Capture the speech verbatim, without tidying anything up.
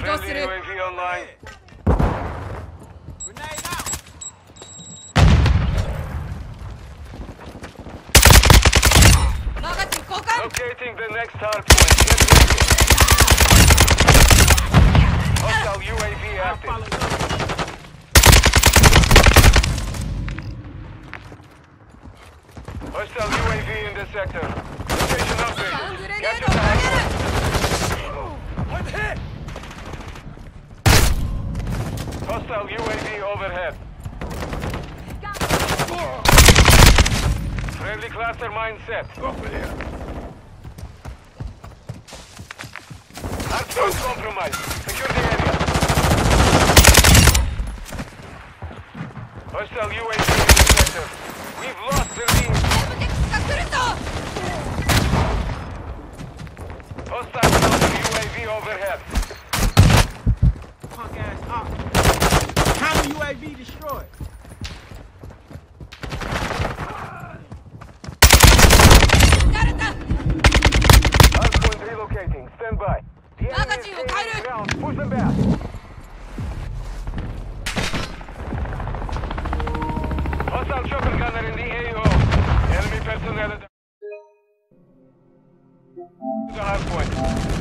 起動する。 Friendly U A V online. Grenade out. Magachi 交換。 Locating the next hardpoint. Get ready. Hostile U A V I active. follow you. Hostile U A V in the sector. Location サウン updated. グレネ Get ー to ド the を投げ hardpoint. る。 I'm hit. Hostile U A V overhead. Friendly cluster mine set. Over there. Hardpoint compromised. Secure the area. Hostile U A V in the sector. We've lost the lead. アルボテックスが来るぞ。 Hostile counter U A V overhead. Punk ass up. Counter U A V destroyed. 撃たれた。 Hardpoint relocating. Stand by. The enemy is Magazine will gaining fire. ground. Push them back. Hostile chopper gunner in the A O. Enemy personnel at the hardpoint.